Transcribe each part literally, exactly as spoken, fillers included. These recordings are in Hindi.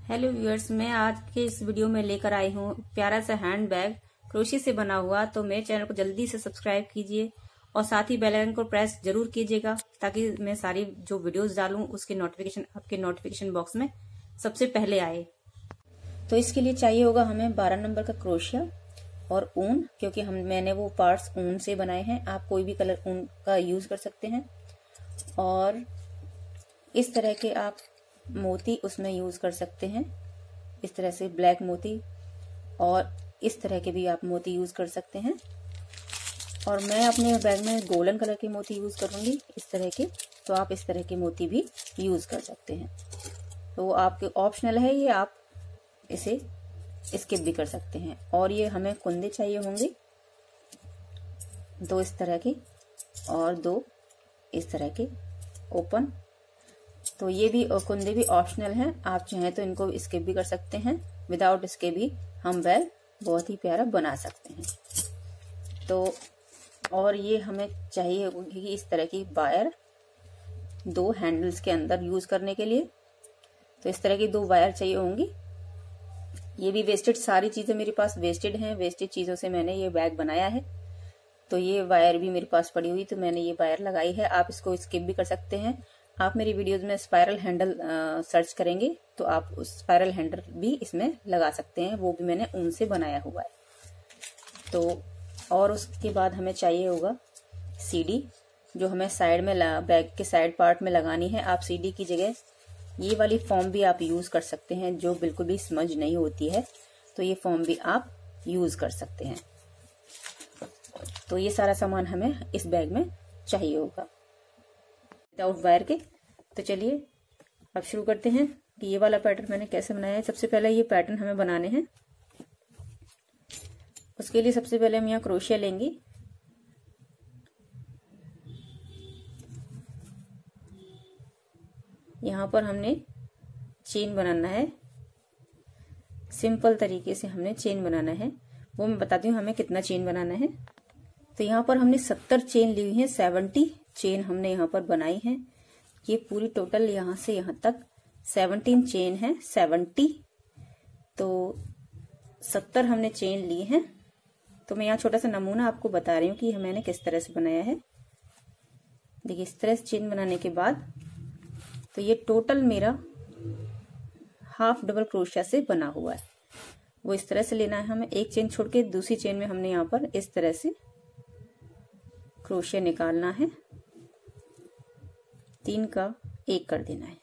हेलो व्यूअर्स, मैं आज के इस वीडियो में लेकर आई हूँ प्यारा सा हैंड बैग क्रोशे से बना हुआ। तो मेरे चैनल को जल्दी से सब्सक्राइब कीजिए और साथ ही बेल आइकन को प्रेस जरूर कीजिएगा ताकि मैं सारी जो वीडियोस डालूं उसके नोटिफिकेशन आपके नोटिफिकेशन बॉक्स में सबसे पहले आए। तो इसके लिए चाहिए होगा हमें बारह नंबर का क्रोशिया और ऊन, क्योंकि हम मैंने वो पार्ट्स ऊन से बनाए हैं। आप कोई भी कलर ऊन का यूज कर सकते हैं। और इस तरह के आप मोती उसमें यूज कर सकते हैं, इस तरह से ब्लैक मोती, और इस तरह के भी आप मोती यूज कर सकते हैं। और मैं अपने बैग में गोल्डन कलर के मोती यूज करूंगी इस तरह के, तो आप इस तरह के मोती भी यूज कर सकते हैं। तो आपके ऑप्शनल है ये, आप इसे स्किप भी कर सकते हैं। और ये हमें कुंदे चाहिए होंगे दो इस तरह के और दो इस तरह के ओपन। तो ये भी कुंदे भी ऑप्शनल हैं, आप चाहें तो इनको स्किप भी कर सकते हैं। विदाउट इसके भी हम बैग बहुत ही प्यारा बना सकते हैं। तो और ये हमें चाहिए होगी इस तरह की वायर दो हैंडल्स के अंदर यूज करने के लिए। तो इस तरह की दो वायर चाहिए होंगी। ये भी वेस्टेड, सारी चीजें मेरे पास वेस्टेड हैं, वेस्टेड चीजों से मैंने ये बैग बनाया है। तो ये वायर भी मेरे पास पड़ी हुई, तो मैंने ये वायर लगाई है। आप इसको स्किप भी कर सकते हैं। आप मेरी वीडियोस में स्पाइरल हैंडल सर्च करेंगे तो आप उस स्पाइरल हैंडल भी इसमें लगा सकते हैं, वो भी मैंने ऊन से बनाया हुआ है। तो और उसके बाद हमें चाहिए होगा सीडी, जो हमें साइड में बैग के साइड पार्ट में लगानी है। आप सीडी की जगह ये वाली फॉर्म भी आप यूज कर सकते हैं, जो बिल्कुल भी स्मज नहीं होती है, तो ये फॉर्म भी आप यूज कर सकते हैं। तो ये सारा सामान हमें इस बैग में चाहिए होगा विदाउट वायर के। तो चलिए अब शुरू करते हैं कि ये वाला पैटर्न मैंने कैसे बनाया है। सबसे पहले ये पैटर्न हमें बनाने हैं। उसके लिए सबसे पहले हम यहाँ क्रोशिया लेंगे। यहाँ पर हमने चेन बनाना है, सिंपल तरीके से हमने चेन बनाना है। वो मैं बताती हूँ हमें कितना चेन बनाना है। तो यहाँ पर हमने सत्तर चेन ली हुई है, सेवेंटी चेन हमने यहाँ पर बनाई है। ये पूरी टोटल यहाँ से यहाँ तक सेवनटीन चेन है, सेवेंटी। तो सत्तर हमने चेन ली है। तो मैं यहाँ छोटा सा नमूना आपको बता रही हूँ कि मैंने किस तरह से बनाया है। देखिए इस तरह से चेन बनाने के बाद तो ये टोटल मेरा हाफ डबल क्रोशिया से बना हुआ है। वो इस तरह से लेना है हमें। एक चेन छोड़ के दूसरी चेन में हमने यहाँ पर इस तरह से क्रोशिया निकालना है, तीन का एक कर देना है।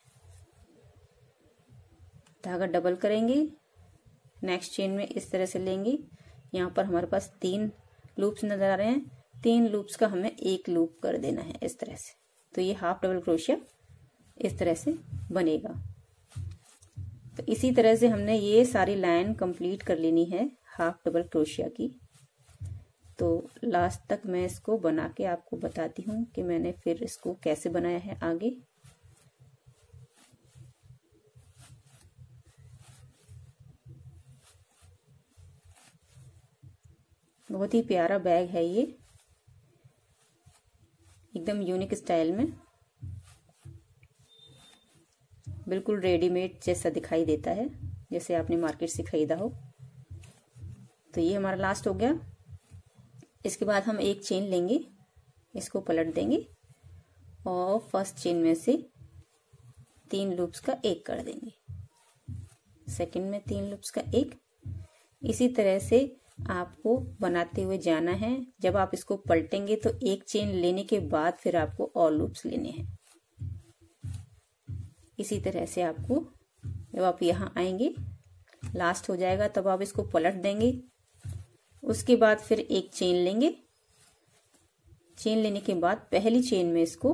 धागा डबल करेंगे, नेक्स्ट चेन में इस तरह से लेंगे। यहाँ पर हमारे पास तीन लूप्स नजर आ रहे हैं, तीन लूप्स का हमें एक लूप कर देना है इस तरह से। तो ये हाफ डबल क्रोशिया इस तरह से बनेगा। तो इसी तरह से हमने ये सारी लाइन कंप्लीट कर लेनी है हाफ डबल क्रोशिया की। तो लास्ट तक मैं इसको बना के आपको बताती हूँ कि मैंने फिर इसको कैसे बनाया है आगे। बहुत ही प्यारा बैग है ये, एकदम यूनिक स्टाइल में, बिल्कुल रेडीमेड जैसा दिखाई देता है, जैसे आपने मार्केट से खरीदा हो। तो ये हमारा लास्ट हो गया। इसके बाद हम एक चेन लेंगे, इसको पलट देंगे और फर्स्ट चेन में से तीन लूप्स का एक कर देंगे, सेकंड में तीन लूप्स का एक। इसी तरह से आपको बनाते हुए जाना है। जब आप इसको पलटेंगे तो एक चेन लेने के बाद फिर आपको और लूप्स लेने हैं। इसी तरह से आपको जब आप यहाँ आएंगे लास्ट हो जाएगा तब आप इसको पलट देंगे। उसके बाद फिर एक चेन लेंगे, चेन लेने के बाद पहली चेन में इसको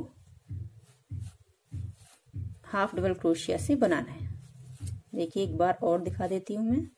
हाफ डबल क्रोशिया से बनाना है। देखिए एक बार और दिखा देती हूं मैं।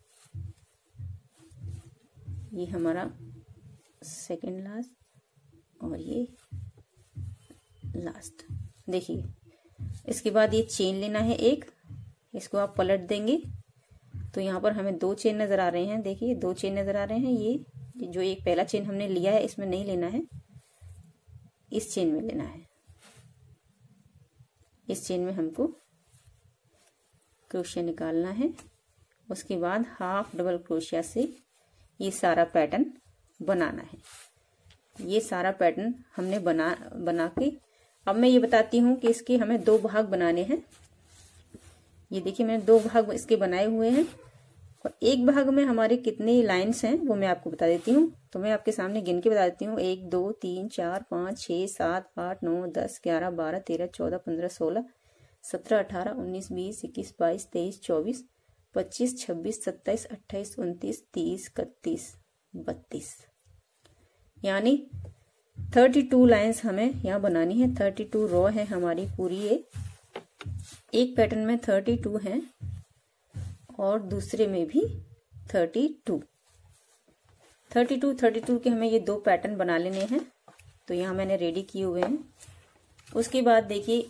ये हमारा सेकंड लास्ट और ये लास्ट। देखिए इसके बाद ये चेन लेना है एक, इसको आप पलट देंगे तो यहाँ पर हमें दो चेन नजर आ रहे हैं। देखिए दो चेन नजर आ रहे हैं। ये जो एक पहला चेन हमने लिया है इसमें नहीं लेना है, इस चेन में लेना है। इस चेन में हमको क्रोशिया निकालना है। उसके बाद हाफ डबल क्रोशिया से ये सारा पैटर्न बनाना है। ये सारा पैटर्न हमने बना बना के अब मैं ये बताती हूँ कि इसके हमें दो भाग बनाने हैं। ये देखिए मैंने दो भाग इसके बनाए हुए हैं और एक भाग में हमारे कितने लाइंस हैं वो मैं आपको बता देती हूँ। तो मैं आपके सामने गिन के बता देती हूँ। एक दो तीन चार पाँच छः सात आठ नौ दस ग्यारह बारह तेरह चौदह पंद्रह सोलह सत्रह अठारह उन्नीस बीस इक्कीस बाईस तेईस चौबीस पच्चीस छब्बीस सत्ताईस अट्ठाईस उनतीस तीस इकतीस बत्तीस, यानी थर्टी टू लाइन्स हमें यहाँ बनानी है। थर्टी टू रो है हमारी पूरी। ये एक पैटर्न में थर्टी टू है और दूसरे में भी thirty two thirty two thirty two के हमें ये दो पैटर्न बना लेने हैं। तो यहाँ मैंने रेडी किए हुए हैं। उसके बाद देखिए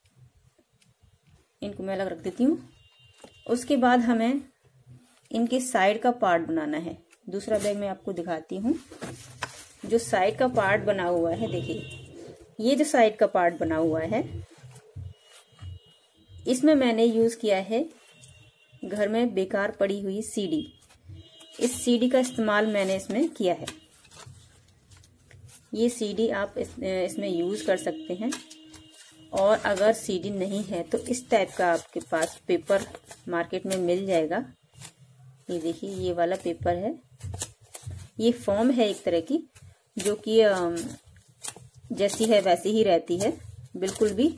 इनको मैं अलग रख देती हूँ। उसके बाद हमें इनके साइड का पार्ट बनाना है। दूसरा बैग मैं आपको दिखाती हूँ। जो साइड का पार्ट बना हुआ है, देखिए ये जो साइड का पार्ट बना हुआ है इसमें मैंने यूज किया है घर में बेकार पड़ी हुई सीडी। इस सीडी का इस्तेमाल मैंने इसमें किया है। ये सीडी आप इस, इसमें यूज कर सकते हैं। और अगर सीडी नहीं है तो इस टाइप का आपके पास पेपर मार्केट में मिल जाएगा। ये देखिए ये वाला पेपर है। ये फॉर्म है एक तरह की, जो कि जैसी है वैसी ही रहती है, बिल्कुल भी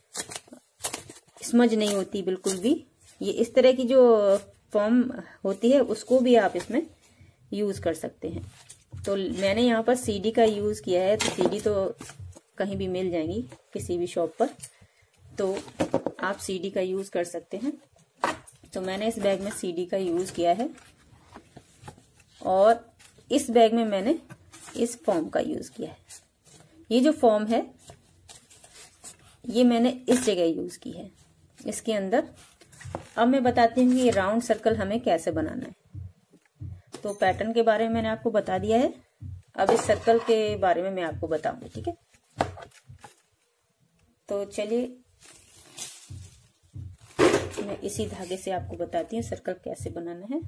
स्मज नहीं होती बिल्कुल भी। ये इस तरह की जो फॉर्म होती है उसको भी आप इसमें यूज कर सकते हैं। तो मैंने यहाँ पर सीडी का यूज किया है। तो सीडी तो कहीं भी मिल जाएंगी किसी भी शॉप पर, तो आप सीडी का यूज कर सकते हैं। तो मैंने इस बैग में सीडी का यूज किया है और इस बैग में मैंने इस फॉर्म का यूज किया है। ये जो फॉर्म है ये मैंने इस जगह यूज की है, इसके अंदर। अब मैं बताती हूँ कि ये राउंड सर्कल हमें कैसे बनाना है। तो पैटर्न के बारे में मैंने आपको बता दिया है। अब इस सर्कल के बारे में मैं आपको बताऊंगी, ठीक है। तो चलिए मैं इसी धागे से आपको बताती हूँ सर्कल कैसे बनाना है।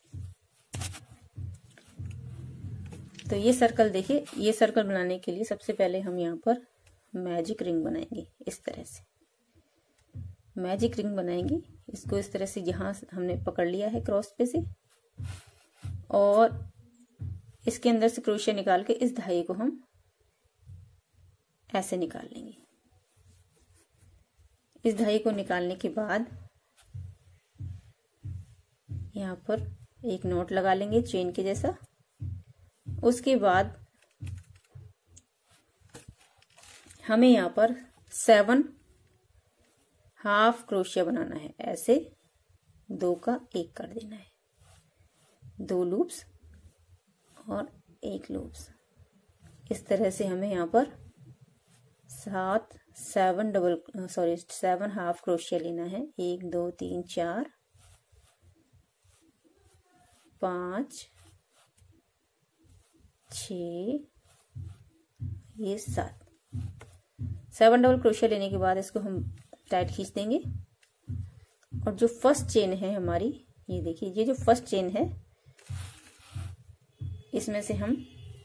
तो ये सर्कल देखिए, ये सर्कल बनाने के लिए सबसे पहले हम यहाँ पर मैजिक रिंग बनाएंगे। इस तरह से मैजिक रिंग बनाएंगे। इसको इस तरह से यहाँ हमने पकड़ लिया है क्रॉस पे से, और इसके अंदर से क्रोशिया निकाल के इस धागे को हम ऐसे निकाल लेंगे। इस धागे को निकालने के बाद यहाँ पर एक नॉट लगा लेंगे चेन के जैसा। उसके बाद हमें यहाँ पर सेवन हाफ क्रोशिया बनाना है। ऐसे दो का एक कर देना है, दो लूप्स और एक लूप्स। इस तरह से हमें यहाँ पर सात seven double sorry seven half crochet लेना है। एक दो तीन चार पाँच छ, ये सात। सेवन डबल क्रोशिया लेने के बाद इसको हम टाइट खींच देंगे। और जो फर्स्ट चेन है हमारी, ये देखिए ये जो फर्स्ट चेन है इसमें से हम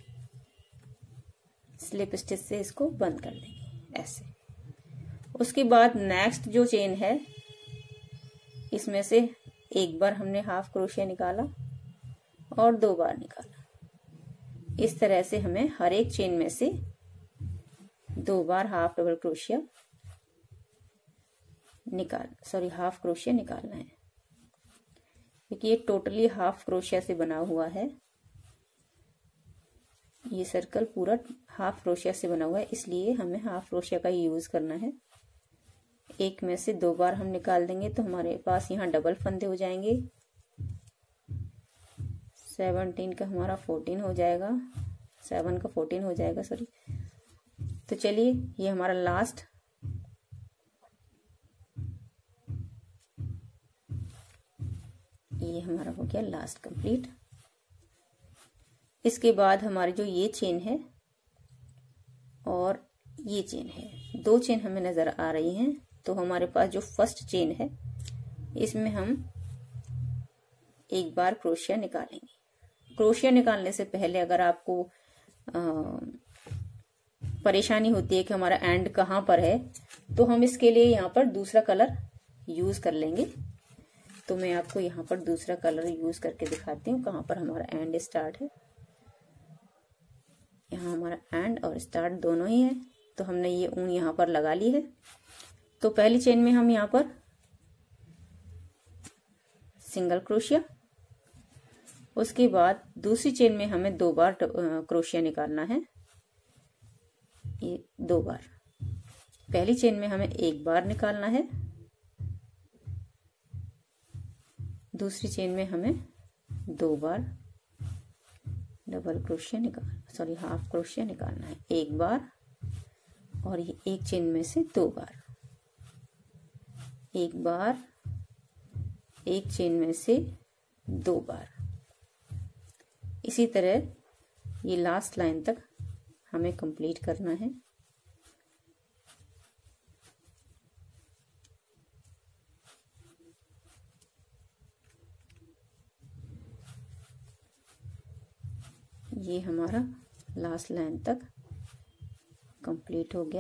स्लिप स्टिच से इसको बंद कर देंगे ऐसे। उसके बाद नेक्स्ट जो चेन है इसमें से एक बार हमने हाफ क्रोशिया निकाला और दो बार निकाला। इस तरह से हमें हर एक चेन में से दो बार हाफ डबल क्रोशिया निकाल सॉरी हाफ क्रोशिया निकालना है, क्योंकि ये टोटली हाफ क्रोशिया से बना हुआ है। ये सर्कल पूरा हाफ क्रोशिया से बना हुआ है, इसलिए हमें हाफ क्रोशिया का यूज करना है। एक में से दो बार हम निकाल देंगे तो हमारे पास यहाँ डबल फंदे हो जाएंगे। सेवनटीन का हमारा फोर्टीन हो जाएगा, सेवन का फोर्टीन हो जाएगा सॉरी। तो चलिए ये हमारा लास्ट ये हमारा हो गया लास्ट कंप्लीट। इसके बाद हमारी जो ये चेन है और ये चेन है, दो चेन हमें नजर आ रही हैं। तो हमारे पास जो फर्स्ट चेन है इसमें हम एक बार क्रोशिया निकालेंगे। क्रोशिया निकालने से पहले अगर आपको आ, परेशानी होती है कि हमारा एंड कहाँ पर है, तो हम इसके लिए यहाँ पर दूसरा कलर यूज कर लेंगे। तो मैं आपको यहाँ पर दूसरा कलर यूज करके दिखाती हूँ कहाँ पर हमारा एंड स्टार्ट है। यहाँ हमारा एंड और स्टार्ट दोनों ही है। तो हमने ये ऊन यहाँ पर लगा ली है। तो पहली चेन में हम यहाँ पर सिंगल क्रोशिया, उसके बाद दूसरी चेन में हमें दो बार क्रोशिया निकालना है। ये दो बार, पहली चेन में हमें एक बार निकालना है, दूसरी चेन में हमें दो बार डबल क्रोशिया निकाल सॉरी हाफ क्रोशिया निकालना है, एक बार और ये एक चेन में से दो बार, एक बार एक चेन में से दो बार। इसी तरह ये लास्ट लाइन तक हमें कंप्लीट करना है। ये हमारा लास्ट लाइन तक कंप्लीट हो गया।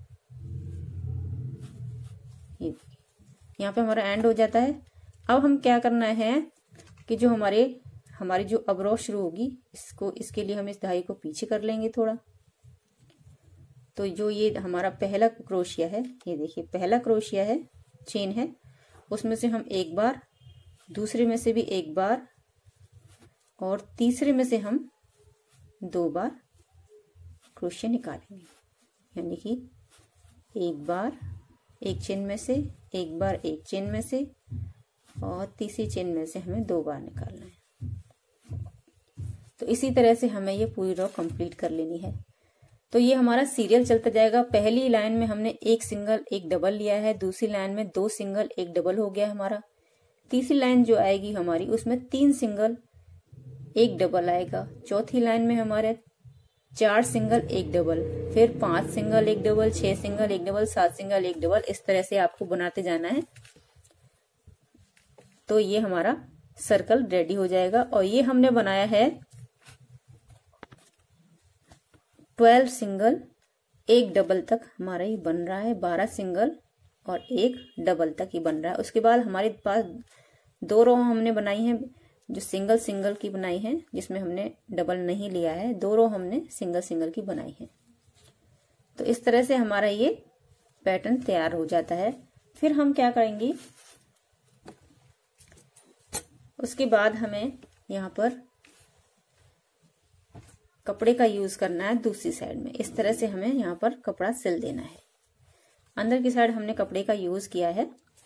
ये यहाँ पे हमारा एंड हो जाता है। अब हम क्या करना है कि जो हमारे हमारी जो अब रो शुरू होगी, इसको इसके लिए हम इस धागे को पीछे कर लेंगे थोड़ा। तो जो ये हमारा पहला क्रोशिया है, ये देखिए पहला क्रोशिया है, चेन है, उसमें से हम एक बार, दूसरे में से भी एक बार और तीसरे में से हम दो बार क्रोशिया निकालेंगे। यानी कि एक बार एक चेन में से, एक बार एक चेन में से और तीसरी चेन में से हमें दो बार निकालना है। तो इसी तरह से हमें ये पूरी रो कंप्लीट कर लेनी है। तो ये हमारा सीरियल चलता जाएगा। पहली लाइन में हमने एक सिंगल एक डबल लिया है, दूसरी लाइन में दो सिंगल एक डबल हो गया हमारा। तीसरी लाइन जो आएगी हमारी, उसमें तीन सिंगल एक डबल आएगा। चौथी लाइन में हमारे चार सिंगल एक डबल, फिर पांच सिंगल एक डबल, छह सिंगल एक डबल, सात सिंगल एक डबल। इस तरह से आपको बनाते जाना है। तो ये हमारा सर्कल रेडी हो जाएगा। और ये हमने बनाया है ट्वेल्व सिंगल एक डबल तक हमारा ये बन रहा है। बारह सिंगल और एक डबल तक ही बन रहा है। उसके बाद हमारे पास दो रो हमने बनाई है जो सिंगल सिंगल की बनाई है, जिसमें हमने डबल नहीं लिया है। दो रो हमने सिंगल सिंगल की बनाई है। तो इस तरह से हमारा ये पैटर्न तैयार हो जाता है। फिर हम क्या करेंगे, उसके बाद हमें यहाँ पर कपड़े का यूज करना है दूसरी साइड में। इस तरह से हमें यहाँ पर कपड़ा सिल देना है। अंदर की साइड हमने कपड़े का यूज किया है।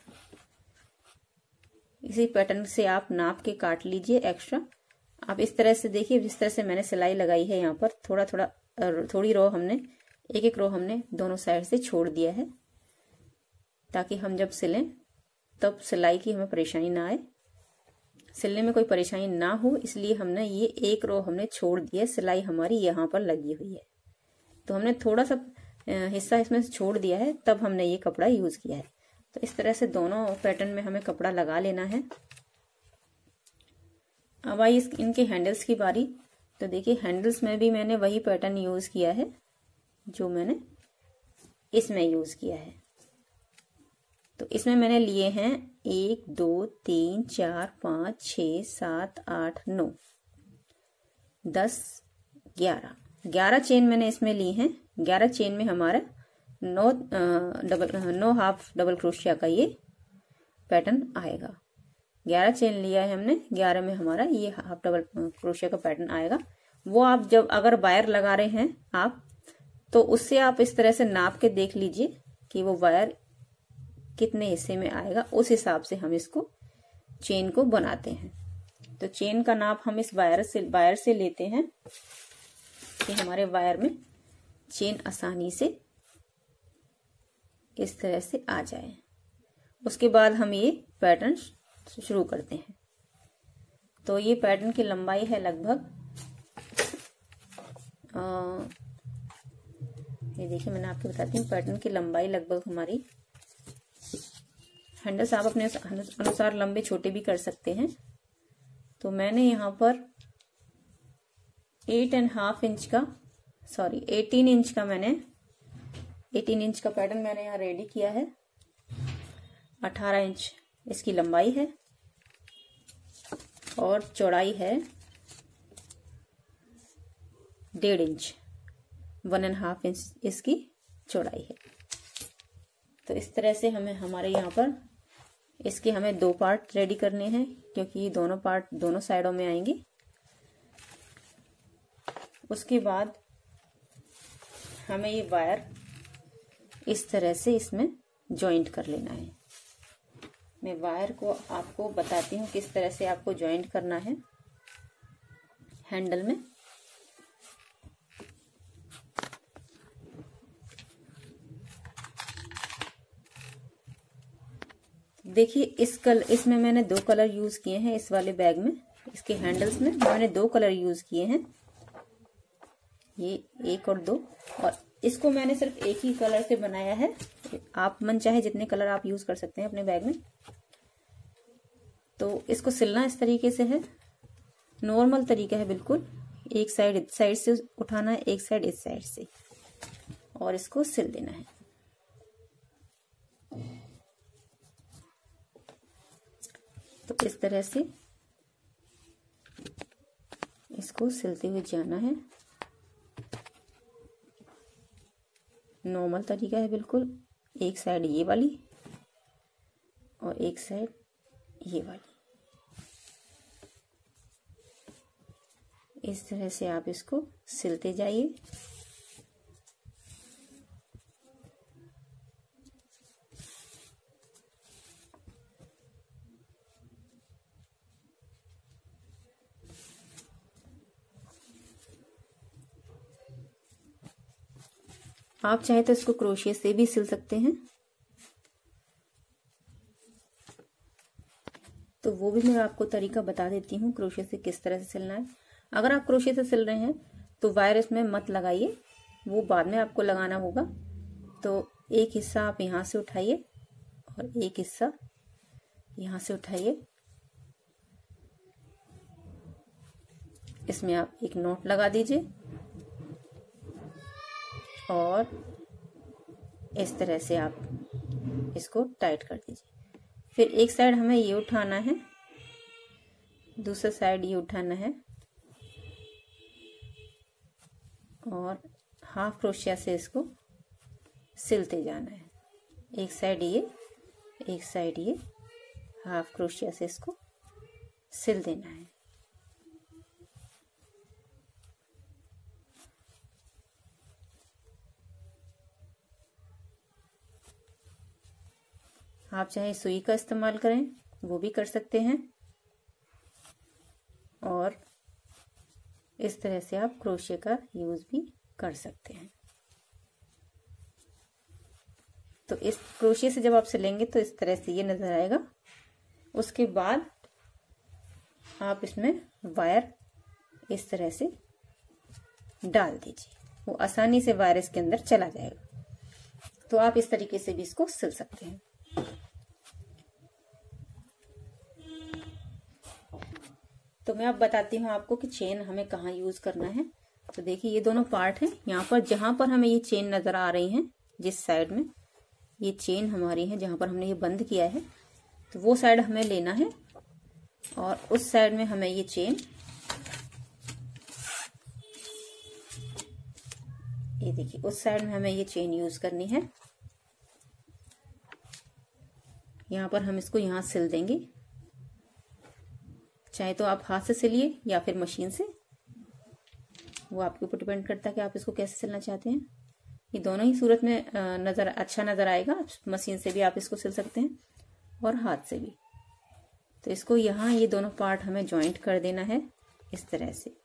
इसी पैटर्न से आप नाप के काट लीजिए एक्स्ट्रा। आप इस तरह से देखिए, जिस तरह से मैंने सिलाई लगाई है, यहाँ पर थोड़ा थोड़ा थोड़ी रो हमने एक एक रो हमने दोनों साइड से छोड़ दिया है, ताकि हम जब सिलें तब सिलाई की हमें परेशानी ना आए, सिलने में कोई परेशानी ना हो। इसलिए हमने ये एक रो हमने छोड़ दी है। सिलाई हमारी यहाँ पर लगी हुई है, तो हमने थोड़ा सा हिस्सा इसमें से छोड़ दिया है, तब हमने ये कपड़ा यूज किया है। तो इस तरह से दोनों पैटर्न में हमें कपड़ा लगा लेना है। अब आई इस इनके हैंडल्स की बारी। तो देखिए हैंडल्स में भी मैंने वही पैटर्न यूज किया है जो मैंने इसमें यूज किया है। तो इसमें मैंने लिए हैं एक दो तीन चार पाँच छ सात आठ नौ दस ग्यारह ग्यारह चेन मैंने इसमें ली हैं। ग्यारह चेन में हमारा नौ डबल नौ हाफ डबल क्रोशिया का ये पैटर्न आएगा। ग्यारह चेन लिया है हमने, ग्यारह में हमारा ये हाफ डबल क्रोशिया का पैटर्न आएगा। वो आप जब अगर वायर लगा रहे हैं आप, तो उससे आप इस तरह से नाप के देख लीजिए कि वो वायर कितने हिस्से में आएगा। उस हिसाब से हम इसको चेन को बनाते हैं। तो चेन का नाप हम इस वायर से वायर से लेते हैं कि हमारे वायर में चेन आसानी से इस तरह से आ जाए। उसके बाद हम ये पैटर्न शुरू करते हैं। तो ये पैटर्न की लंबाई है लगभग, ये देखिए मैंने आपको बताती हूँ, पैटर्न की लंबाई लगभग हमारी हैंडल्स आप अपने अनुसार लंबे छोटे भी कर सकते हैं। तो मैंने यहाँ पर एट एंड हाफ इंच का सॉरी एटीन इंच का मैंने एटीन इंच का पैटर्न मैंने यहाँ रेडी किया है। अठारह इंच इसकी लंबाई है और चौड़ाई है डेढ़ इंच, वन एंड हाफ इंच इसकी चौड़ाई है। तो इस तरह से हमें हमारे यहाँ पर इसके हमें दो पार्ट रेडी करने हैं, क्योंकि ये दोनों पार्ट दोनों साइडों में आएंगे। उसके बाद हमें ये वायर इस तरह से इसमें जॉइंट कर लेना है। मैं वायर को आपको बताती हूँ किस तरह से आपको जॉइंट करना है हैंडल में। देखिए इस कलर इसमें मैंने दो कलर यूज किए हैं। इस वाले बैग में इसके हैंडल्स में मैंने दो कलर यूज किए हैं, ये एक और दो। और इसको मैंने सिर्फ एक ही कलर से बनाया है। आप मन चाहे जितने कलर आप यूज कर सकते हैं अपने बैग में। तो इसको सिलना इस तरीके से है, नॉर्मल तरीका है बिल्कुल। एक साइड इस साइड से उठाना है, एक साइड इस साइड से, और इसको सिल देना है। तो इस तरह से इसको सिलते हुए जाना है। नॉर्मल तरीका है बिल्कुल। एक साइड ये वाली और एक साइड ये वाली। इस तरह से आप इसको सिलते जाइए। आप चाहे तो इसको क्रोशिया से भी सिल सकते हैं, तो वो भी मैं आपको तरीका बता देती हूँ क्रोशिया से किस तरह से सिलना है। अगर आप क्रोशिया से सिल रहे हैं तो वायर इसमें मत लगाइए, वो बाद में आपको लगाना होगा। तो एक हिस्सा आप यहाँ से उठाइए और एक हिस्सा यहाँ से उठाइए। इसमें आप एक नॉट लगा दीजिए और इस तरह से आप इसको टाइट कर दीजिए। फिर एक साइड हमें ये उठाना है, दूसरा साइड ये उठाना है और हाफ क्रोशिया से इसको सिलते जाना है। एक साइड ये, एक साइड ये, हाफ क्रोशिया से इसको सिल देना है। आप चाहे सुई का इस्तेमाल करें वो भी कर सकते हैं, और इस तरह से आप क्रोशिया का यूज भी कर सकते हैं। तो इस क्रोशिया से जब आप सिलेंगे तो इस तरह से ये नजर आएगा। उसके बाद आप इसमें वायर इस तरह से डाल दीजिए, वो आसानी से वायर इसके अंदर चला जाएगा। तो आप इस तरीके से भी इसको सिल सकते हैं। तो मैं अब बताती हूँ आपको कि चेन हमें कहाँ यूज करना है। तो देखिए ये दोनों पार्ट हैं। यहाँ पर जहां पर हमें ये चेन नजर आ रही हैं, जिस साइड में ये चेन हमारी है, जहां पर हमने ये बंद किया है, तो वो साइड हमें लेना है और उस साइड में हमें ये चेन, ये देखिए उस साइड में हमें ये चेन यूज करनी है। यहाँ पर हम इसको यहाँ सिल देंगे। चाहे तो आप हाथ से सिलिए या फिर मशीन से, वो आपके ऊपर डिपेंड करता है कि आप इसको कैसे सिलना चाहते हैं। ये दोनों ही सूरत में नजर अच्छा नजर आएगा। मशीन से भी आप इसको सिल सकते हैं और हाथ से भी। तो इसको यहाँ ये दोनों पार्ट हमें जॉइंट कर देना है इस तरह से।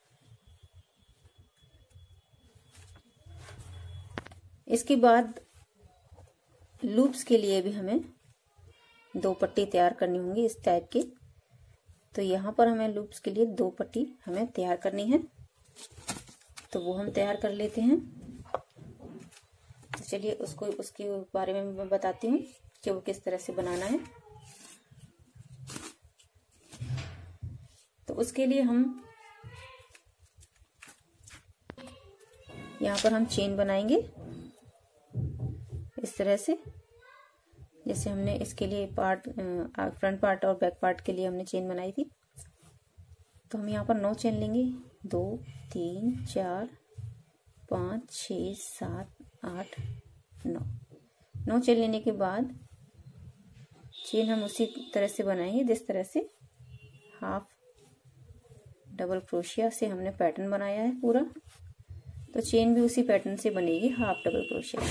इसके बाद लूप्स के लिए भी हमें दो पट्टी तैयार करनी होंगी इस टाइप की। तो यहाँ पर हमें लूप्स के लिए दो पट्टी हमें तैयार करनी है, तो वो हम तैयार कर लेते हैं। तो चलिए उसको उसके बारे में मैं बताती हूँ। कि वो किस तरह से बनाना है। तो उसके लिए हम यहाँ पर हम चेन बनाएंगे इस तरह से, जैसे हमने इसके लिए पार्ट फ्रंट पार्ट और बैक पार्ट के लिए हमने चेन बनाई थी। तो हम यहाँ पर नौ चेन लेंगे, दो तीन चार पाँच छ सात आठ नौ। नौ चेन लेने के बाद चेन हम उसी तरह से बनाएंगे जिस तरह से हाफ डबल क्रोशिया से हमने पैटर्न बनाया है पूरा। तो चेन भी उसी पैटर्न से बनेगी, हाफ डबल क्रोशिया।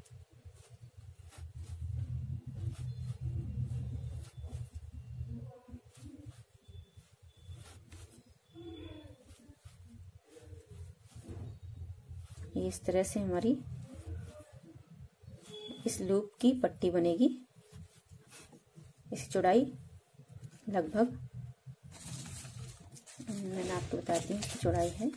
ये इस तरह से हमारी इस लूप की पट्टी बनेगी। इसकी चौड़ाई लगभग, मैंने आपको बताती हूँ, इसकी चौड़ाई है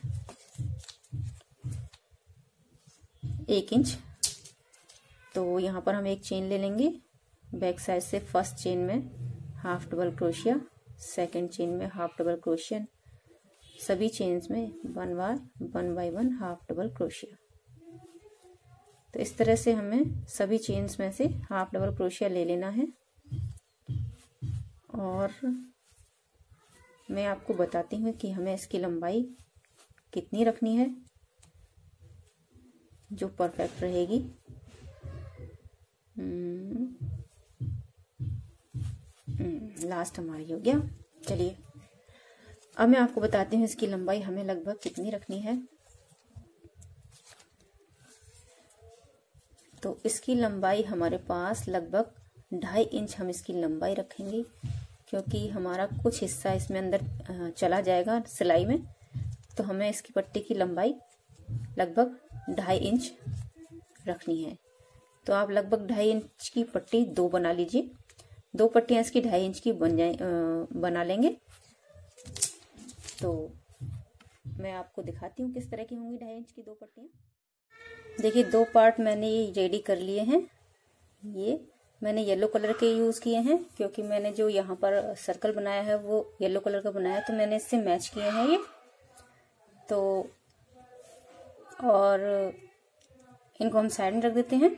एक इंच। तो यहाँ पर हम एक चेन ले लेंगे बैक साइड से। फर्स्ट चेन में half double crochet, second chain में हाफ डबल क्रोशिया, सभी चेन्स में one by one by one half double crochet. तो इस तरह से हमें सभी चेन्स में से हाफ डबल क्रोशिया ले लेना है। और मैं आपको बताती हूँ कि हमें इसकी लंबाई कितनी रखनी है जो परफेक्ट रहेगी। लास्ट हमारी हो गया। चलिए अब मैं आपको बताती हूँ इसकी लंबाई हमें लगभग कितनी रखनी है। तो इसकी लंबाई हमारे पास लगभग ढाई इंच हम इसकी लंबाई रखेंगे, क्योंकि हमारा कुछ हिस्सा इसमें अंदर चला जाएगा सिलाई में। तो हमें इसकी पट्टी की लंबाई लगभग ढाई इंच रखनी है। तो आप लगभग ढाई इंच की पट्टी दो बना लीजिए। दो पट्टियां इसकी ढाई इंच की बन जाए बना लेंगे। तो मैं आपको दिखाती हूँ किस तरह की होंगी ढाई इंच की दो पट्टियां। देखिए दो पार्ट मैंने ये रेडी कर लिए हैं। ये मैंने येलो कलर के यूज किए हैं, क्योंकि मैंने जो यहाँ पर सर्कल बनाया है वो येलो कलर का बनाया है, तो मैंने इससे मैच किए हैं ये। तो और इनको हम साइड में रख देते हैं।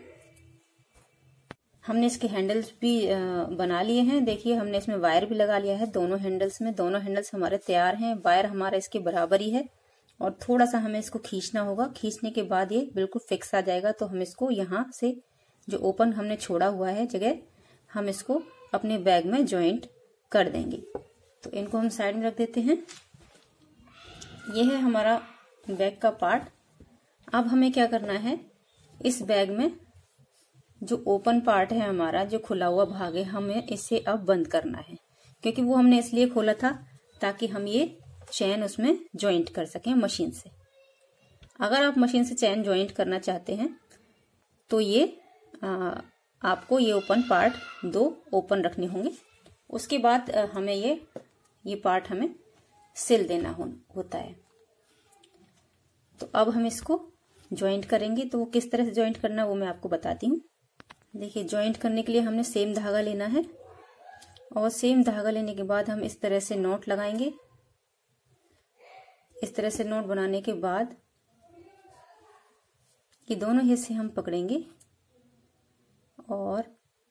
हमने इसके हैंडल्स भी बना लिए हैं। देखिए हमने इसमें वायर भी लगा लिया है दोनों हैंडल्स में। दोनों हैंडल्स हमारे तैयार हैं। वायर हमारा इसके बराबर ही है और थोड़ा सा हमें इसको खींचना होगा। खींचने के बाद ये बिल्कुल फिक्स आ जाएगा। तो हम इसको यहाँ से जो ओपन हमने छोड़ा हुआ है जगह, हम इसको अपने बैग में जॉइंट कर देंगे। तो इनको हम साइड में रख देते हैं। ये है हमारा बैग का पार्ट। अब हमें क्या करना है, इस बैग में जो ओपन पार्ट है हमारा, जो खुला हुआ भाग है, हमें इसे अब बंद करना है। क्योंकि वो हमने इसलिए खोला था ताकि हम ये चैन उसमें जॉइंट कर सकें मशीन से। अगर आप मशीन से चैन जॉइंट करना चाहते हैं तो ये आ, आपको ये ओपन पार्ट दो ओपन रखने होंगे। उसके बाद हमें ये ये पार्ट हमें सिल देना हो, होता है। तो अब हम इसको जॉइंट करेंगे। तो वो किस तरह से जॉइंट करना है वो मैं आपको बताती हूँ। देखिए जॉइंट करने के लिए हमने सेम धागा लेना है और सेम धागा लेने के बाद हम इस तरह से नॉट लगाएंगे। इस तरह से नॉट बनाने के बाद ये दोनों हिस्से हम पकड़ेंगे और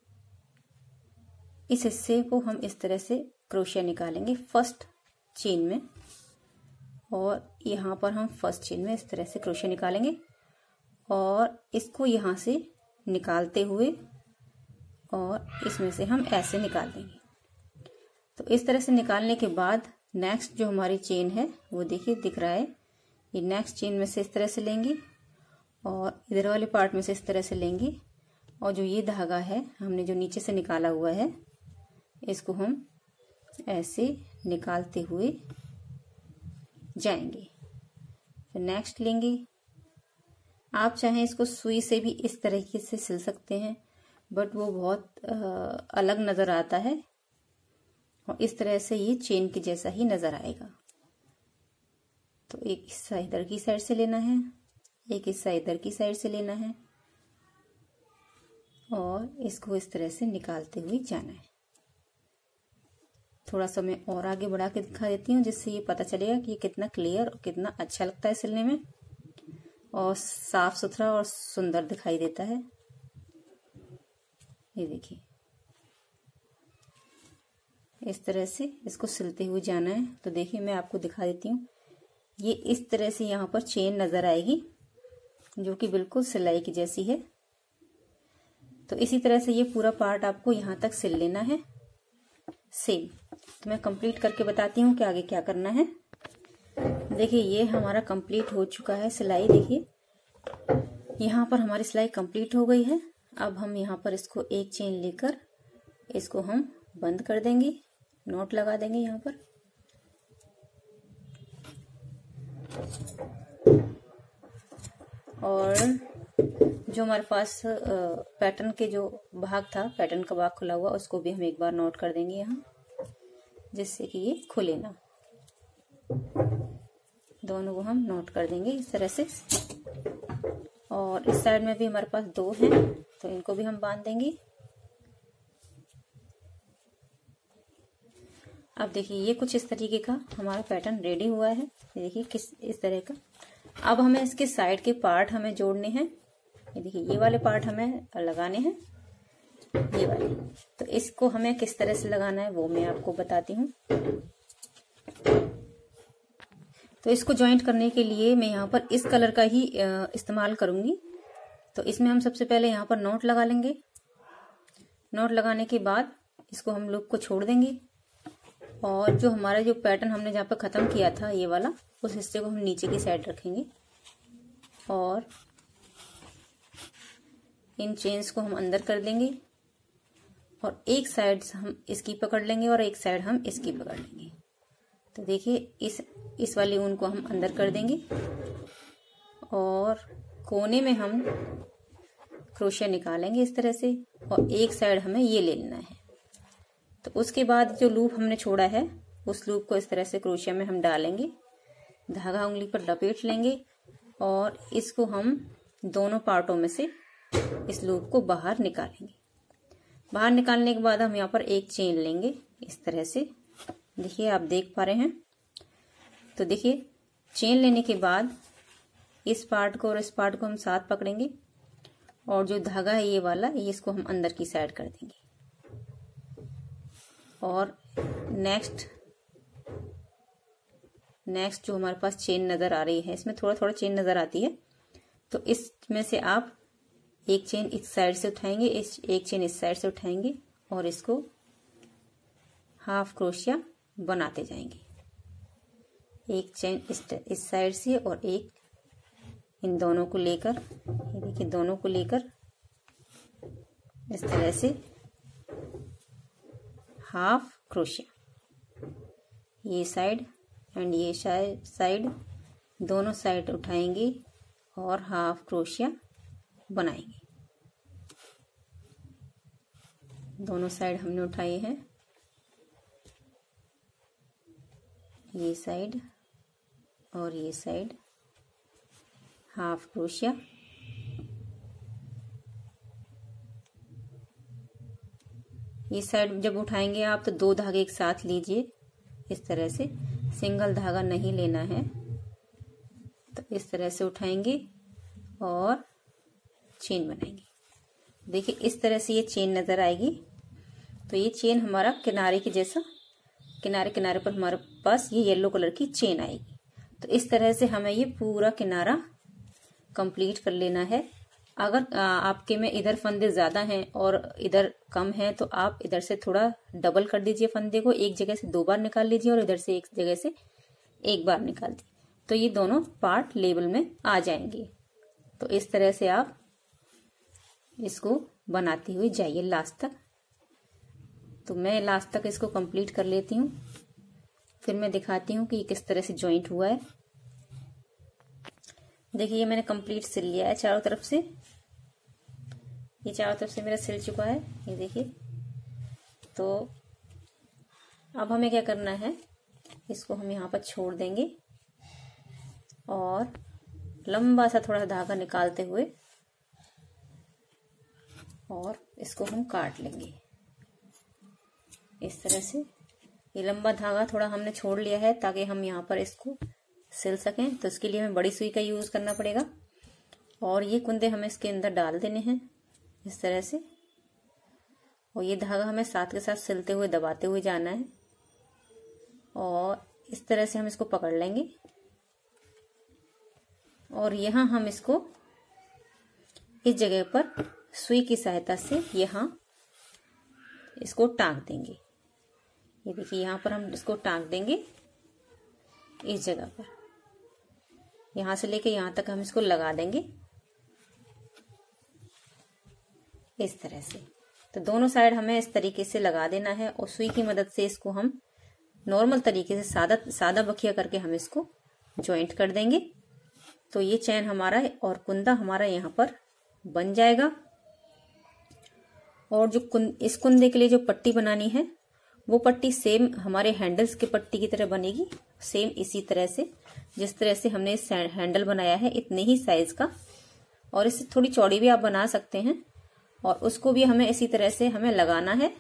इस हिस्से को हम इस तरह से क्रोशिया निकालेंगे फर्स्ट चेन में, और यहाँ पर हम फर्स्ट चेन में इस तरह से क्रोशिया निकालेंगे और इसको यहाँ से निकालते हुए और इसमें से हम ऐसे निकाल देंगे। तो इस तरह से निकालने के बाद नेक्स्ट जो हमारी चेन है वो देखिए दिख रहा है। ये नेक्स्ट चेन में से इस तरह से लेंगे और इधर वाले पार्ट में से इस तरह से लेंगे, और जो ये धागा है हमने जो नीचे से निकाला हुआ है इसको हम ऐसे निकालते हुए जाएंगे। फिर नेक्स्ट लेंगे। आप चाहें इसको सुई से भी इस तरीके से सिल सकते हैं, बट वो बहुत आ, अलग नजर आता है और इस तरह से ये चेन के जैसा ही नजर आएगा। तो एक हिस्सा इधर की साइड से लेना है, एक हिस्सा इधर की साइड से लेना है और इसको इस तरह से निकालते हुए जाना है। थोड़ा सा मैं और आगे बढ़ा के दिखा देती हूँ, जिससे ये पता चलेगा कि ये कितना क्लियर और कितना अच्छा लगता है सिलने में, और साफ सुथरा और सुंदर दिखाई देता है। ये देखिए, इस तरह से इसको सिलते हुए जाना है। तो देखिए मैं आपको दिखा देती हूँ, ये इस तरह से यहाँ पर चेन नजर आएगी, जो कि बिल्कुल सिलाई की जैसी है। तो इसी तरह से ये पूरा पार्ट आपको यहाँ तक सिल लेना है सेम। तो मैं कंप्लीट करके बताती हूँ कि आगे क्या करना है। देखिए ये हमारा कंप्लीट हो चुका है सिलाई। देखिए यहाँ पर हमारी सिलाई कंप्लीट हो गई है। अब हम यहाँ पर इसको एक चेन लेकर इसको हम बंद कर देंगे, नॉट लगा देंगे यहाँ पर। और जो हमारे पास पैटर्न के जो भाग था, पैटर्न का भाग खुला हुआ, उसको भी हम एक बार नोट कर देंगे यहाँ, जिससे कि ये खुले ना। दोनों को हम नोट कर देंगे इस तरह से। और इस साइड में भी हमारे पास दो हैं, तो इनको भी हम बांध देंगे। अब देखिए ये कुछ इस तरीके का हमारा पैटर्न रेडी हुआ है। देखिए किस इस तरह का। अब हमें इसके साइड के पार्ट हमें जोड़ने हैं। ये देखिए ये वाले पार्ट हमें लगाने हैं, ये वाले। तो इसको हमें किस तरह से लगाना है वो मैं आपको बताती हूँ। तो इसको ज्वाइंट करने के लिए मैं यहाँ पर इस कलर का ही इस्तेमाल करूंगी। तो इसमें हम सबसे पहले यहाँ पर नॉट लगा लेंगे। नॉट लगाने के बाद इसको हम लूप को छोड़ देंगे, और जो हमारा जो पैटर्न हमने जहाँ पर खत्म किया था ये वाला, उस हिस्से को हम नीचे की साइड रखेंगे, और इन चेन्स को हम अंदर कर देंगे, और एक साइड हम इसकी पकड़ लेंगे और एक साइड हम इसकी पकड़ लेंगे। तो देखिए इस इस वाली ऊन को हम अंदर कर देंगे, और कोने में हम क्रोशिया निकालेंगे इस तरह से, और एक साइड हमें ये ले लेना है। तो उसके बाद जो लूप हमने छोड़ा है, उस लूप को इस तरह से क्रोशिया में हम डालेंगे, धागा उंगली पर लपेट लेंगे, और इसको हम दोनों पार्टों में से इस लूप को बाहर निकालेंगे। बाहर निकालने के बाद हम यहाँ पर एक चेन लेंगे इस तरह से। देखिए आप देख पा रहे हैं। तो देखिए चेन लेने के बाद इस पार्ट को और इस पार्ट को हम साथ पकड़ेंगे, और जो धागा है ये वाला, ये इसको हम अंदर की साइड कर देंगे। और नेक्स्ट नेक्स्ट जो हमारे पास चेन नजर आ रही है, इसमें थोड़ा थोड़ा चेन नजर आती है, तो इसमें से आप एक चेन इस साइड से उठाएंगे, इस एक चेन इस साइड से उठाएंगे, और इसको हाफ क्रोशिया बनाते जाएंगे। एक चेन इस इस साइड से और एक इन दोनों को लेकर, ये देखिए दोनों को लेकर इस तरह से हाफ क्रोशिया, ये साइड एंड ये साइड, दोनों साइड उठाएंगे और हाफ क्रोशिया बनाएंगे। दोनों साइड हमने उठाए हैं, ये साइड और ये साइड, हाफ क्रोशिया। ये साइड जब उठाएंगे आप तो दो धागे एक साथ लीजिए इस तरह से, सिंगल धागा नहीं लेना है। तो इस तरह से उठाएंगे और चेन बनाएंगे। देखिए इस तरह से ये चेन नजर आएगी। तो ये चेन हमारा किनारे के जैसा, किनारे किनारे पर हमारे पास ये येलो कलर की चेन आएगी। तो इस तरह से हमें ये पूरा किनारा कंप्लीट कर लेना है। अगर आपके में इधर फंदे ज्यादा हैं और इधर कम हैं तो आप इधर से थोड़ा डबल कर दीजिए फंदे को, एक जगह से दो बार निकाल लीजिए और इधर से एक जगह से एक बार निकाल दीजिए, तो ये दोनों पार्ट लेवल में आ जाएंगे। तो इस तरह से आप इसको बनाते हुए जाइए लास्ट तक। तो मैं लास्ट तक इसको कंप्लीट कर लेती हूँ, फिर मैं दिखाती हूँ कि ये किस तरह से जॉइंट हुआ है। देखिए ये मैंने कंप्लीट सिल लिया है चारों तरफ से, ये चारों तरफ से मेरा सिल चुका है, ये देखिए। तो अब हमें क्या करना है, इसको हम यहाँ पर छोड़ देंगे और लंबा सा थोड़ा धागा निकालते हुए और इसको हम काट लेंगे इस तरह से। ये लंबा धागा थोड़ा हमने छोड़ लिया है ताकि हम यहाँ पर इसको सिल सकें, तो इसके लिए हमें बड़ी सुई का यूज करना पड़ेगा। और ये कुंदे हमें इसके अंदर डाल देने हैं इस तरह से, और ये धागा हमें साथ के साथ सिलते हुए दबाते हुए जाना है। और इस तरह से हम इसको पकड़ लेंगे और यहाँ हम इसको इस जगह पर सुई की सहायता से यहाँ इसको टांग देंगे। ये देखिए यहाँ पर हम इसको टांग देंगे इस जगह पर, यहाँ से लेके यहाँ तक हम इसको लगा देंगे इस तरह से। तो दोनों साइड हमें इस तरीके से लगा देना है और सुई की मदद से इसको हम नॉर्मल तरीके से सादा सादा बखिया करके हम इसको ज्वाइंट कर देंगे। तो ये चैन हमारा और कुंदा हमारा यहाँ पर बन जाएगा। और जो कुंद, इस कुंदे के लिए जो पट्टी बनानी है वो पट्टी सेम हमारे हैंडल्स की पट्टी की तरह बनेगी, सेम इसी तरह से जिस तरह से हमने इस हैंडल बनाया है इतने ही साइज का। और इससे थोड़ी चौड़ी भी आप बना सकते हैं। और उसको भी हमें इसी तरह से हमें लगाना है,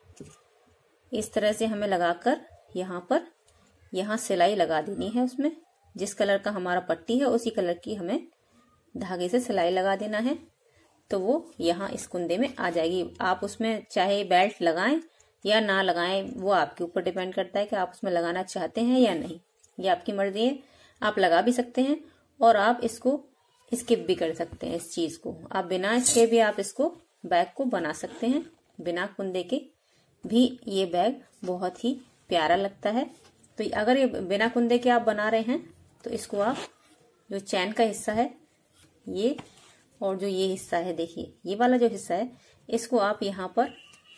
इस तरह से हमें लगाकर यहाँ पर यहाँ सिलाई लगा देनी है। उसमें जिस कलर का हमारा पट्टी है उसी कलर की हमें धागे से सिलाई लगा देना है, तो वो यहाँ इस कुंदे में आ जाएगी। आप उसमें चाहे बेल्ट लगाएं या ना लगाएं, वो आपके ऊपर डिपेंड करता है कि आप उसमें लगाना चाहते हैं या नहीं, ये आपकी मर्जी है। आप लगा भी सकते हैं और आप इसको स्किप भी कर सकते हैं। इस चीज को आप बिना स्किप भी आप इसको बैग को बना सकते हैं, बिना कुंदे के भी ये बैग बहुत ही प्यारा लगता है। तो अगर ये बिना कुंदे के आप बना रहे हैं तो इसको आप जो चैन का हिस्सा है ये और जो ये हिस्सा है, देखिए ये वाला जो हिस्सा है, इसको आप यहाँ पर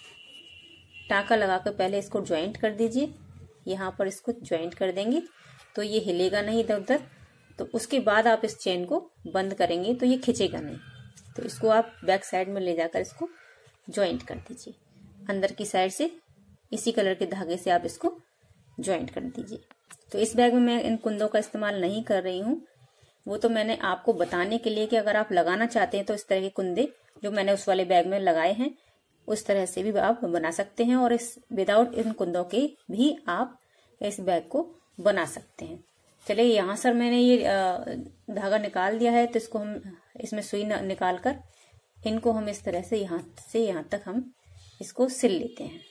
टाँका लगाकर पहले इसको ज्वाइंट कर दीजिए। यहाँ पर इसको ज्वाइंट कर देंगे तो ये हिलेगा नहीं इधर उधर। तो उसके बाद आप इस चेन को बंद करेंगे तो ये खिंचेगा नहीं। तो इसको आप बैक साइड में ले जाकर इसको ज्वाइंट कर दीजिए, अंदर की साइड से इसी कलर के धागे से आप इसको ज्वाइंट कर दीजिए। तो इस बैग में मैं इन कुंदों का इस्तेमाल नहीं कर रही हूँ, वो तो मैंने आपको बताने के लिए कि अगर आप लगाना चाहते हैं तो इस तरह के कुंदे जो मैंने उस वाले बैग में लगाए हैं उस तरह से भी आप बना सकते हैं। और इस विदाउट इन कुंदों के भी आप इस बैग को बना सकते हैं। चलिए यहाँ सर मैंने ये धागा निकाल दिया है, तो इसको हम इसमें सुई निकाल कर इनको हम इस तरह से यहाँ से यहाँ तक हम इसको सिल लेते हैं।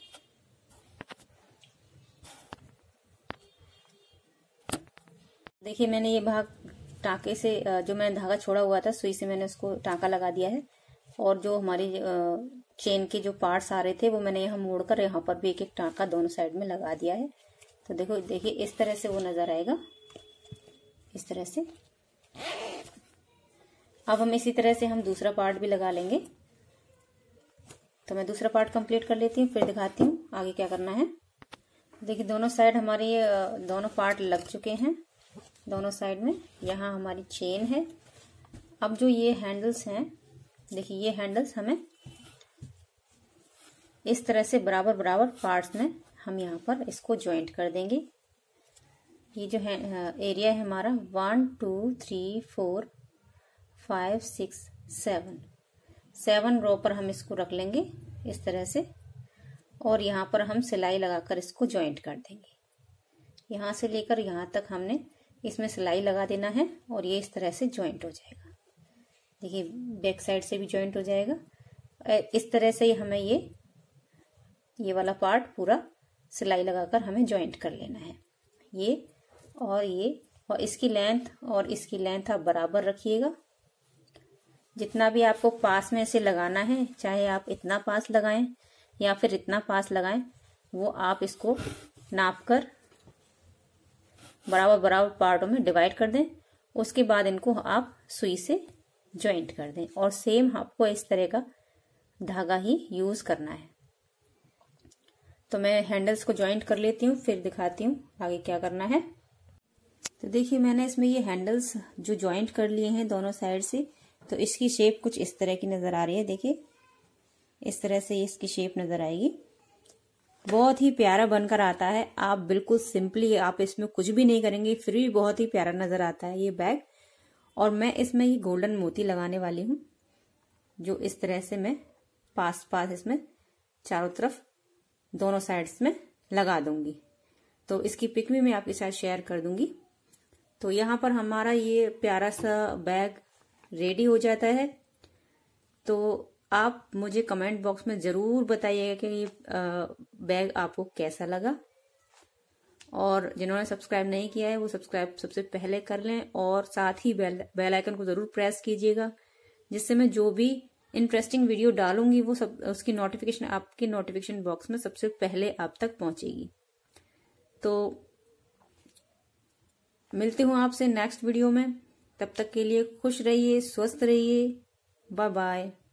देखिए मैंने ये भाग टाँके से जो मैंने धागा छोड़ा हुआ था सुई से मैंने उसको टाँका लगा दिया है। और जो हमारी चेन के जो पार्ट्स आ रहे थे वो मैंने यहाँ मोड़कर यहाँ पर भी एक एक टाँका दोनों साइड में लगा दिया है। तो देखो देखिए इस तरह से वो नजर आएगा, इस तरह से। अब हम इसी तरह से हम दूसरा पार्ट भी लगा लेंगे। तो मैं दूसरा पार्ट कंप्लीट कर लेती हूँ, फिर दिखाती हूँ आगे क्या करना है। देखिए दोनों साइड हमारे ये दोनों पार्ट लग चुके हैं दोनों साइड में। यहाँ हमारी चेन है। अब जो ये हैंडल्स हैं, देखिए ये हैंडल्स हमें इस तरह से बराबर बराबर पार्ट्स में हम यहाँ पर इसको ज्वाइंट कर देंगे। ये जो है एरिया है हमारा one two three four five six seven seven row पर हम इसको रख लेंगे इस तरह से। और यहाँ पर हम सिलाई लगाकर इसको ज्वाइंट कर देंगे। यहाँ से लेकर यहाँ तक हमने इसमें सिलाई लगा देना है और ये इस तरह से ज्वाइंट हो जाएगा। देखिए बैक साइड से भी ज्वाइंट हो जाएगा। इस तरह से हमें ये ये वाला पार्ट पूरा सिलाई लगाकर हमें ज्वाइंट कर लेना है। ये और ये और इसकी लेंथ और इसकी लेंथ आप बराबर रखिएगा। जितना भी आपको पास में इसे लगाना है, चाहे आप इतना पास लगाएं या फिर इतना पास लगाएं, वो आप इसको नाप कर बराबर बराबर पार्टों में डिवाइड कर दें। उसके बाद इनको आप सुई से ज्वाइंट कर दें और सेम आपको इस तरह का धागा ही यूज करना है। तो मैं हैंडल्स को ज्वाइंट कर लेती हूँ, फिर दिखाती हूँ आगे क्या करना है। तो देखिए मैंने इसमें ये हैंडल्स जो ज्वाइंट कर लिए हैं दोनों साइड से, तो इसकी शेप कुछ इस तरह की नजर आ रही है। देखिए इस तरह से इसकी शेप नजर आएगी, बहुत ही प्यारा बनकर आता है। आप बिल्कुल सिंपली आप इसमें कुछ भी नहीं करेंगे फिर भी बहुत ही प्यारा नजर आता है ये बैग। और मैं इसमें ये गोल्डन मोती लगाने वाली हूँ, जो इस तरह से मैं पास पास इसमें चारों तरफ दोनों साइड्स में लगा दूंगी। तो इसकी पिक भी मैं आपके साथ शेयर कर दूंगी। तो यहाँ पर हमारा ये प्यारा सा बैग रेडी हो जाता है। तो आप मुझे कमेंट बॉक्स में जरूर बताइएगा कि ये बैग आपको कैसा लगा, और जिन्होंने सब्सक्राइब नहीं किया है वो सब्सक्राइब सबसे पहले कर लें, और साथ ही बेल बेल आइकन को जरूर प्रेस कीजिएगा, जिससे मैं जो भी इंटरेस्टिंग वीडियो डालूंगी वो सब उसकी नोटिफिकेशन आपके नोटिफिकेशन बॉक्स में सबसे पहले आप तक पहुंचेगी। तो मिलती हूँ आपसे नेक्स्ट वीडियो में, तब तक के लिए खुश रहिए, स्वस्थ रहिए, बाय बाय।